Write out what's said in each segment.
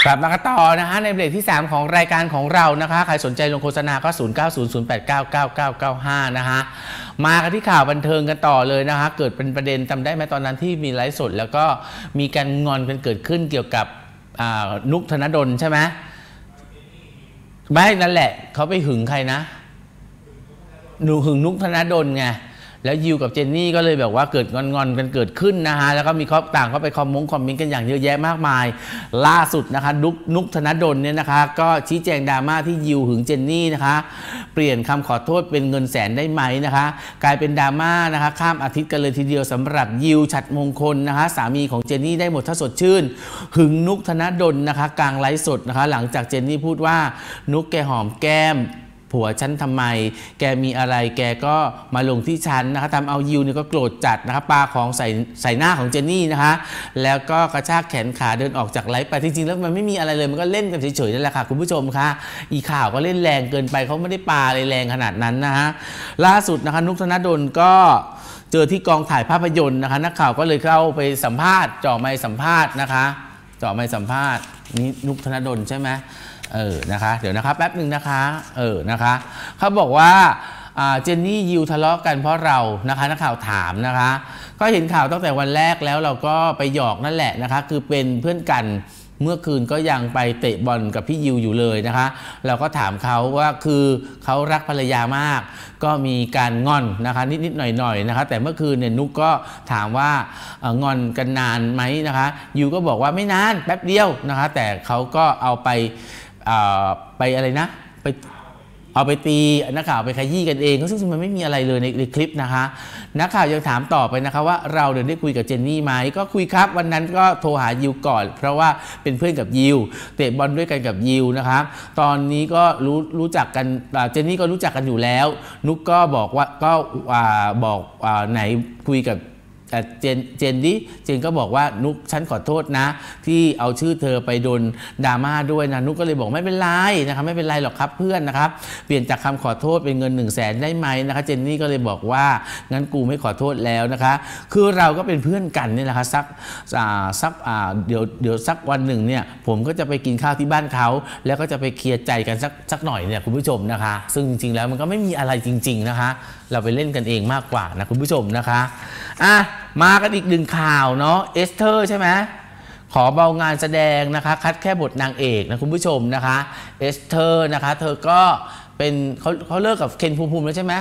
กลับมากันต่อนะฮะในเบรกที่3ของรายการของเรานะคะใครสนใจลงโฆษณาก็0900899995นะฮะมากันที่ข่าวบันเทิงกันต่อเลยนะคะเกิดเป็นประเด็นจำได้ไหมตอนนั้นที่มีไลฟ์สดแล้วก็มีการงอนกันเกิดขึ้นเกี่ยวกับนุกธนดลใช่ไหมไม่นั่นแหละเขาไปหึงใครนะหึงนุกธนดลไงแล้วยิวกับเจนนี่ก็เลยแบบว่าเกิดงอนกันเกิดขึ้นนะฮะแล้วก็มีต่างก็ไปคอมเมนต์กันอย่างเยอะแยะมากมายล่าสุดนะคะนุกธนดลเนี่ยนะคะก็ชี้แจงดราม่าที่ยิวหึงเจนนี่นะคะเปลี่ยนคำขอโทษเป็นเงินแสนได้ไหมนะคะกลายเป็นดราม่านะคะข้ามอาทิตย์กันเลยทีเดียวสำหรับยิวฉัตรมงคลนะคะสามีของเจนนี่ได้หมดถ้าสดชื่นหึงนุกธนดลนะคะกลางไลฟ์สดนะคะหลังจากเจนนี่พูดว่านุกแกหอมแก้มผัวฉันทำไมแกมีอะไรแกก็มาลงที่ฉันนะคะทำเอายิวเนี่ยก็โกรธจัดนะคะปาของใส่หน้าของเจนนี่นะคะแล้วก็กระชากแขนขาเดินออกจากไลฟ์ไปจริงๆแล้วมันไม่มีอะไรเลยมันก็เล่นกันเฉยๆนั่นแหละค่ะคุณผู้ชมคะอีข่าวก็เล่นแรงเกินไปเขาไม่ได้ปาอะไรแรงขนาดนั้นนะฮะล่าสุดนะคะนุกธนดลก็เจอที่กองถ่ายภาพยนตร์นะคะนักข่าวก็เลยเข้าไปสัมภาษณ์จ่อไมค์สัมภาษณ์นะคะจ่อไมค์สัมภาษณ์นี่นุกธนดลใช่ไหมนะคะเดี๋ยวนะคะแป๊บหนึ่งนะคะนะคะเขาบอกว่าเจนนี่ยิวทะเลาะกันเพราะเรานะคะนักข่าวถามนะคะก็เห็นข่าวตั้งแต่วันแรกแล้วเราก็ไปหยอกนั่นแหละนะคะคือเป็นเพื่อนกันเมื่อคืนก็ยังไปเตะบอลกับพี่ยิวอยู่เลยนะคะเราก็ถามเขาว่าคือเขารักภรรยามากก็มีการงอนนะคะนิดๆหน่อยๆนะคะแต่เมื่อคืนเนี่ยนุกก็ถามว่างอนกันนานไหมนะคะยิวก็บอกว่าไม่นานแป๊บเดียวนะคะแต่เขาก็เอาไปอะไรนะไปเอาไปตีนักข่าวไปขยี้กันเองซึ่งมันไม่มีอะไรเลยในคลิปนะคะนักข่าวยังถามต่อไปนะคะว่าเราได้คุยกับเจนนี่ไหมก็คุยครับวันนั้นก็โทรหายิวก่อนเพราะว่าเป็นเพื่อนกับยิวเตะบอลด้วยกันกับยิวนะคะตอนนี้ก็รู้จักกันเจนนี่ก็รู้จักกันอยู่แล้วนุกก็บอกว่าก็บอกไหนคุยกับเจนก็บอกว่านุกฉันขอโทษนะที่เอาชื่อเธอไปโดนดราม่าด้วยนะนุกก็เลยบอกไม่เป็นไรนะคะไม่เป็นไรหรอกครับเพื่อนนะครับเปลี่ยนจากคำขอโทษเป็นเงิน100,000ได้ไหมนะคะเจนนี่ก็เลยบอกว่างั้นกูไม่ขอโทษแล้วนะคะคือเราก็เป็นเพื่อนกันนี่แหละคะเดี๋ยวสักวันหนึ่งเนี่ยผมก็จะไปกินข้าวที่บ้านเขาแล้วก็จะไปเคลียร์ใจกันสักหน่อยเนี่ยคุณผู้ชมนะคะซึ่งจริงๆแล้วมันก็ไม่มีอะไรจริงๆนะคะเราไปเล่นกันเองมากกว่านะคุณผู้ชมนะคะมากันอีกหนึ่งข่าวเนาะเอสเธอร์ใช่ไหมขอเบางานแสดงนะคะคัดแค่บทนางเอกนะคุณผู้ชมนะคะเอสเธอร์นะคะเธอก็เป็นเขาเลิกกับเคนภูมิแล้วใช่ไหม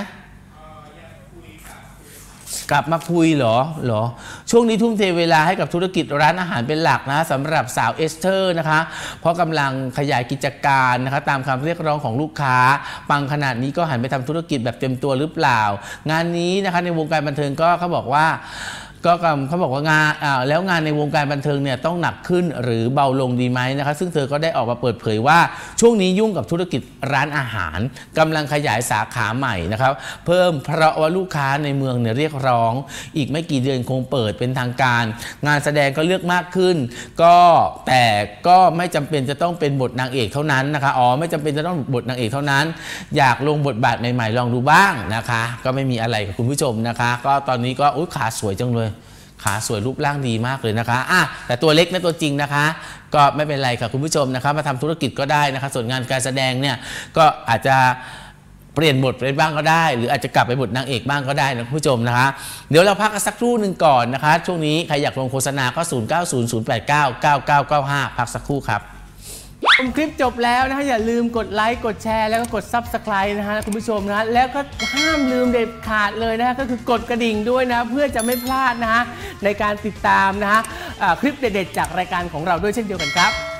กลับมาคุยเหรอช่วงนี้ทุ่มเทเวลาให้กับธุรกิจร้านอาหารเป็นหลักนะสำหรับสาวเอสเธอร์นะคะเพราะกำลังขยายกิจการนะคะตามคำเรียกร้องของลูกค้าปังขนาดนี้ก็หันไปทำธุรกิจแบบเต็มตัวหรือเปล่างานนี้นะคะในวงการบันเทิงก็เขาบอกว่างานแล้วงานในวงการบันเทิงเนี่ยต้องหนักขึ้นหรือเบาลงดีไหมนะคะซึ่งเธอก็ได้ออกมาเปิดเผยว่าช่วงนี้ยุ่งกับธุรกิจร้านอาหารกำลังขยายสาขาใหม่นะครับเพิ่มเพราะว่าลูกค้าในเมืองเนี่ยเรียกร้องอีกไม่กี่เดือนคงเปิดเป็นทางการงานแสดงก็เลือกมากขึ้นแต่ก็ไม่จำเป็นจะต้องเป็นบทนางเอกเท่านั้นนะคะไม่จำเป็นจะต้องบทนางเอกเท่านั้นอยากลงบทบาทใหม่ๆลองดูบ้างนะคะก็ไม่มีอะไรกับคุณผู้ชมนะคะก็ตอนนี้ก็ขาสวยจังเลยขาสวยรูปร่างดีมากเลยนะคะแต่ตัวเล็กนะตัวจริงนะคะก็ไม่เป็นไรค่ะคุณผู้ชมนะคะมาทำธุรกิจก็ได้นะคะส่วนงานการแสดงเนี่ยก็อาจจะเปลี่ยนบทไปบ้างก็ได้หรืออาจจะกลับไปบทนางเอกบ้างก็ได้นะคุณผู้ชมนะคะเดี๋ยวเราพักกันสักครู่หนึ่งก่อนนะคะช่วงนี้ใครอยากลงโฆษณาก็0900899995พักสักครู่ครับคลิปจบแล้วนะฮะอย่าลืมกดไลค์กดแชร์แล้วก็กด Subscribe นะฮะคุณผู้ชมนะแล้วก็ห้ามลืมเด็ดขาดเลยนะฮะก็คือกดกระดิ่งด้วยนะเพื่อจะไม่พลาดนะฮะในการติดตามนะฮะคลิปเด็ดๆจากรายการของเราด้วยเช่นเดียวกันครับ